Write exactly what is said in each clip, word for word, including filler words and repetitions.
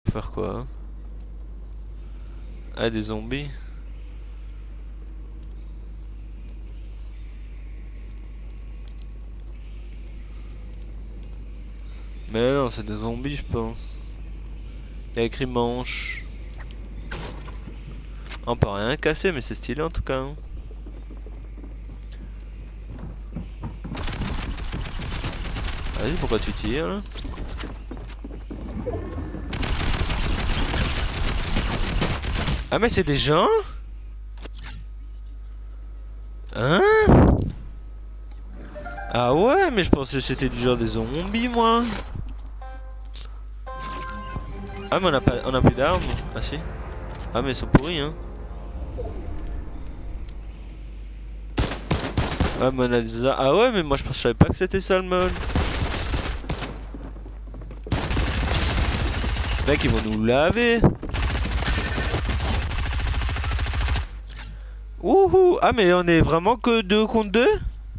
Faire quoi? Ah, des zombies. Mais non, c'est des zombies, je pense. Il y a écrit manche. On peut rien casser, mais c'est stylé en tout cas. Hein. Vas-y, pourquoi tu tires là? Ah, mais c'est des gens? Hein? Ah ouais, mais je pensais que c'était du genre des zombies, moi. Ah, mais on a, pas, on a plus d'armes. Ah si. Ah, mais ils sont pourris, hein. Ah, mais on a des armes. Ah ouais, mais moi je savais pas que c'était ça le mode. Mec, ils vont nous laver. Wouhou. Ah, mais on est vraiment que deux contre deux?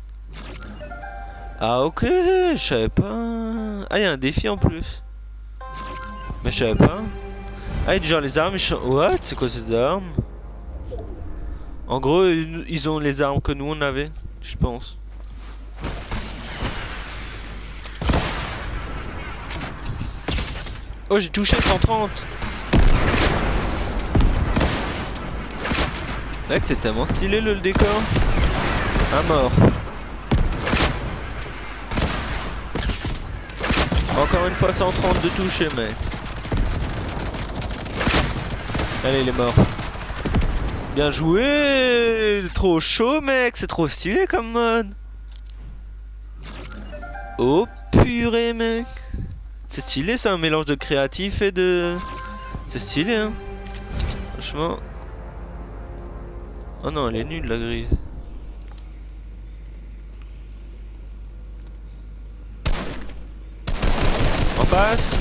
Ah ok, je savais pas. Ah, il y a un défi en plus. Mais je savais pas. Ah, et genre les armes, ils changent. What? C'est quoi ces armes? En gros, ils ont les armes que nous on avait, je pense. Oh, j'ai touché cent trente. Mec, c'est tellement stylé le, le décor. Un mort. Encore une fois cent trente de toucher, mec. Allez, il est mort. Bien joué. Trop chaud, mec. C'est trop stylé comme mode. Oh purée, mec. C'est stylé, c'est un mélange de créatif et de... C'est stylé, hein. Franchement. Oh non, elle est nulle, la grise. En face.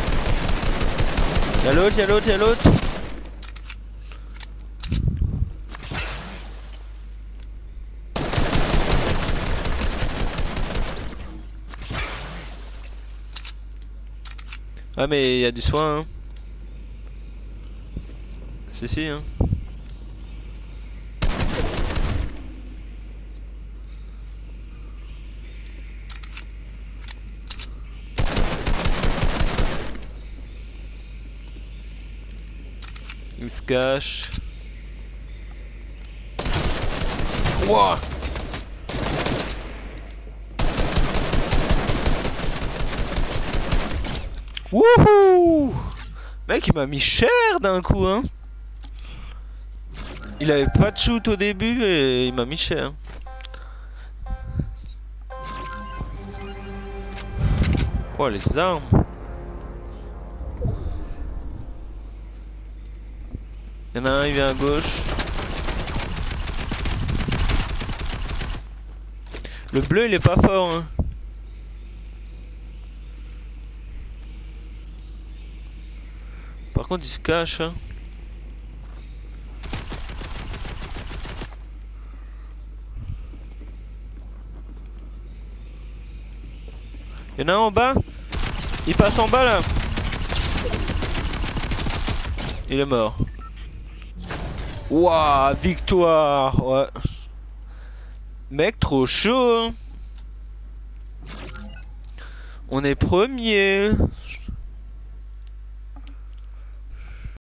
Y'a l'autre, y'a l'autre, y'a l'autre. Ah mais il y a du soin, hein. Si si, hein. Il se cache. Wouah. Wouhou. Mec, il m'a mis cher d'un coup, hein. Il avait pas de shoot au début et il m'a mis cher. Oh, les armes. Il y en a un, il vient à gauche. Le bleu, il est pas fort, hein. Par contre, il se cache, hein. Il y en a un en bas. Il passe en bas, là. Il est mort. Wouah, victoire. Ouais. Mec, trop chaud, hein. On est premier.